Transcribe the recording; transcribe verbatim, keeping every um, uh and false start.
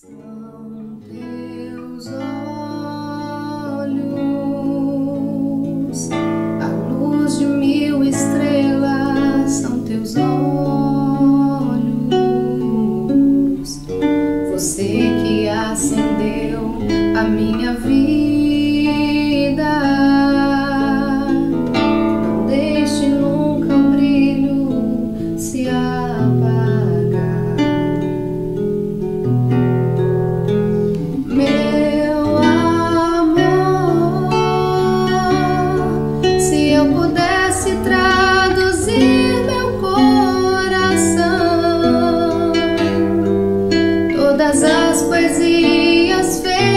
São teus olhos, a luz de mil estrelas, são teus olhos, você que acendeu a minha vida. Não deixe nunca o brilho se apagar. Meu amor, se eu pudesse traduzir meu coração, todas as poesias feitas